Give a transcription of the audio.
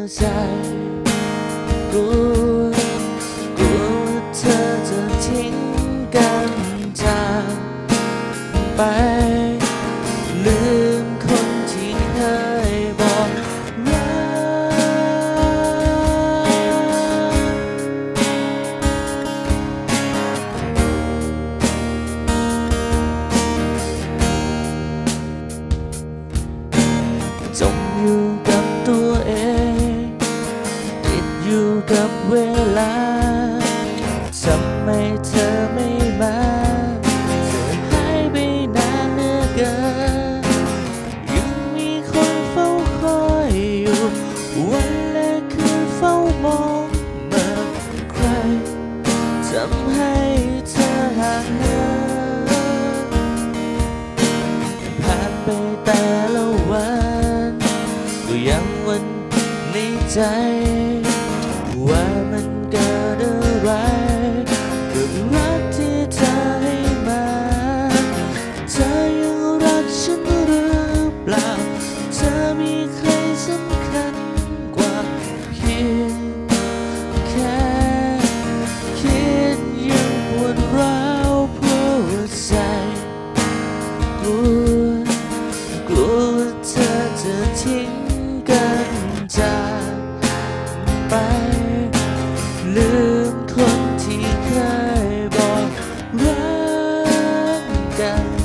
ใจกลัวเธอจะทิ้งกันจากไปลืมคนที่เคยบอกรักจมอยู่กับตัวเองติดอยู่กับเวลาทำไมเธอไม่มาเธอหายไปนานเหลือเกินยังมีคนเฝ้าคอยอยู่วันและคืนเฝ้ามองเมื่อใครทำให้เธอห่างเหินผ่านไปแต่ละวันก็ยังวนในใจว่ามันเกิดอะไรกับรักที่เธอให้มาเธอยังรักฉันหรือเปล่าเธอมีใครสำคัญกว่าเพียงแค่คิดยังปวดร้าวเพราะหัวใจกลัวเธอจะทิ้งกันจากไปลืมคนที่เคยบอกรักกัน